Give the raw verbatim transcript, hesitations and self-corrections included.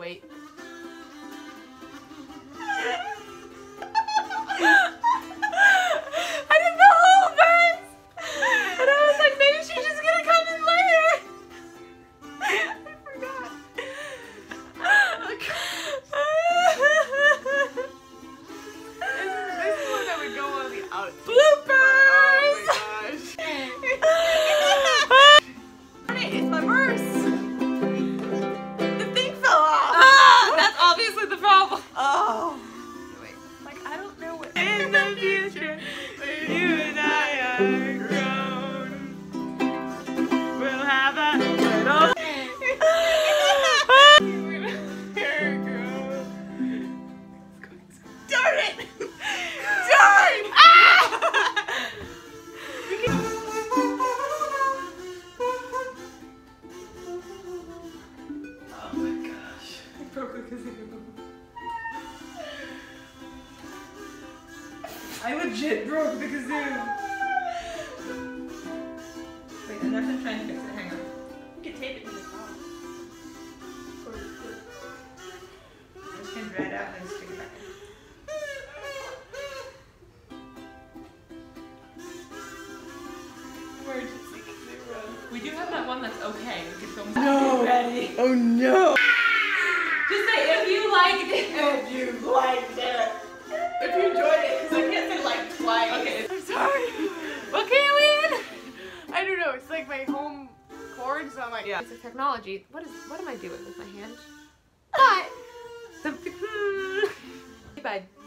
wait. I did the whole verse! And I was like, maybe she's just gonna come in later. I forgot. This is one that would go on the out. Bloopers! Oh my gosh. It's my verse. The thing fell off. Ah, that's obviously the problem. Oh. Wait. Like, I don't know what. In the future, when you and I are grown, we'll have a little. Darn it! Darn! Ah! Oh my gosh. I broke a kazoo. I legit broke the kazoo. Wait, I'm not trying to fix it. Hang on. You can tape it to the top. I'm just gonna dry it out and then stick it back in. Emergency kazoo run. We do have that one that's okay. We can film No. ready. Oh no! Just say if you liked it. If you liked it. If you enjoyed it, because I can't say like twice. Okay. I'm sorry. What can we in? I don't know. It's like my home chord, so I'm like, Yeah. it's a technology. What is? What am I doing with my hand? But the. Bye.